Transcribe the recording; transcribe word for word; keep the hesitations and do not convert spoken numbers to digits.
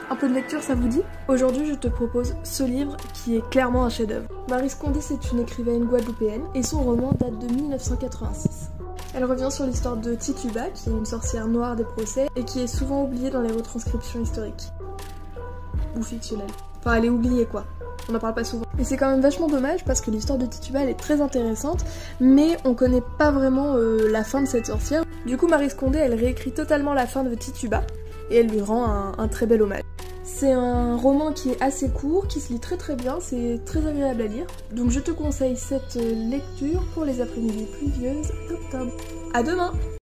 Un peu de lecture, ça vous dit? Aujourd'hui, je te propose ce livre qui est clairement un chef-d'œuvre. Maryse Condé, c'est une écrivaine guadeloupéenne et son roman date de mille neuf cent quatre-vingt-six. Elle revient sur l'histoire de Tituba, qui est une sorcière noire des procès et qui est souvent oubliée dans les retranscriptions historiques. Ou fictionnelles. Enfin, elle est oubliée quoi. On n'en parle pas souvent. Et c'est quand même vachement dommage parce que l'histoire de Tituba elle est très intéressante, mais on connaît pas vraiment euh, la fin de cette sorcière. Du coup, Maryse Condé elle réécrit totalement la fin de Tituba et elle lui rend un, un très bel hommage. C'est un roman qui est assez court, qui se lit très très bien, c'est très agréable à lire. Donc je te conseille cette lecture pour les après-midi pluvieuses d'octobre. À demain!